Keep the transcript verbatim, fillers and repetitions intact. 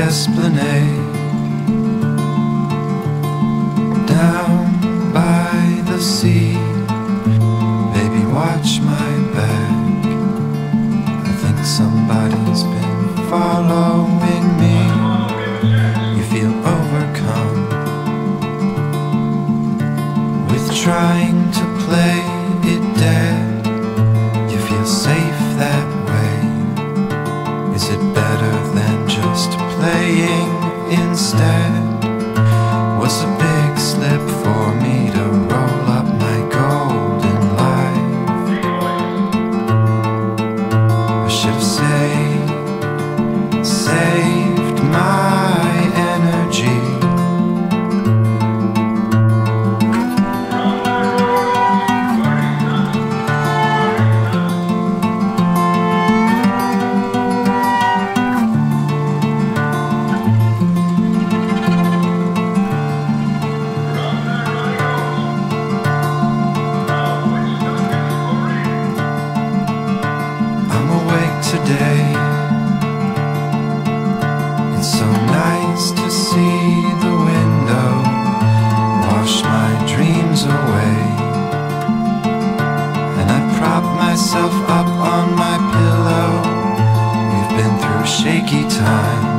esplanade, down by the sea. Baby, watch my back. I think somebody's been following me. You feel overcome with trying to play it dead. You feel safe that way. Is it better than just playing instead? Was a big slip for me to roll up my golden life. I should have saved, saved my energy. Today, it's so nice to see the window wash my dreams away, and I prop myself up on my pillow. We've been through shaky times.